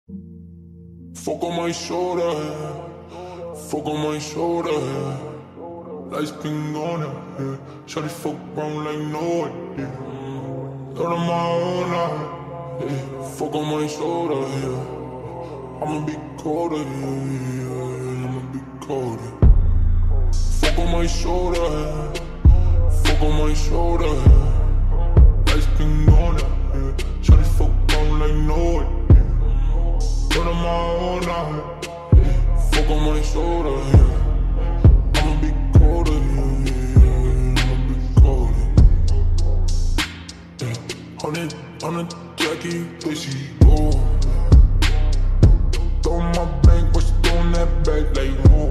Fuck on my shoulder, fuck on my shoulder. Lights been on it, yeah. Shawty fuck around like no idea. Thought on my own, yeah. Fuck on my shoulder, yeah. I'ma be colder, yeah. I'ma be colder. Fuck on my shoulder, fuck on my shoulder. Lights been on it, yeah. Shawty fuck around like no idea. Thought on my own, yeah. Fuck on my shoulder, yeah. I'ma be colder, yeah. I'ma be colder. Yeah. On a Jackie, there she go. Throw my bank, but she throwing that back like whoa.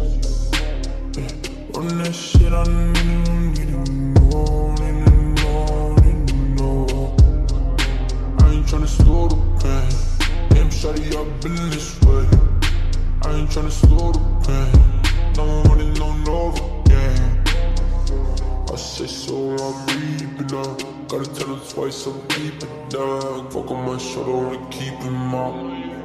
Yeah. Run that shit, I need to know, need to know. I ain't tryna slow the pain. Damn, shawty, I've been this way. I ain't tryna slow the pain. No one running on over again. I say so, I'm reaping up. Gotta tell her twice, I'm keeping down. Fuck on my shoulder, wanna keep him up.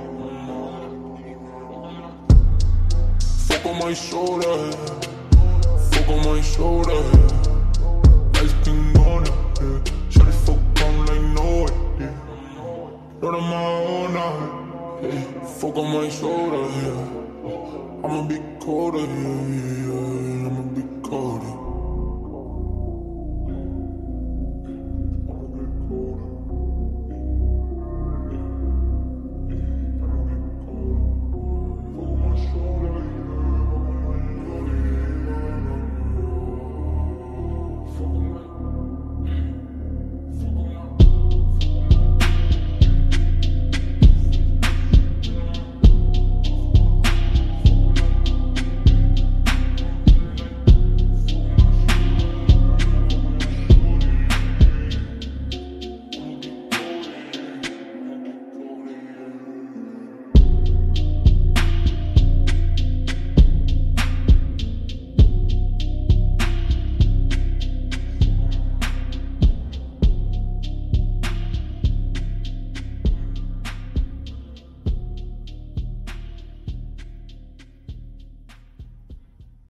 Fuck on my shoulder, fuck on my shoulder. Lights been on it, yeah. Shawty fuck on like no idea. Not on my own, yeah. Fuck on my shoulder, yeah. I'ma be colder, yeah.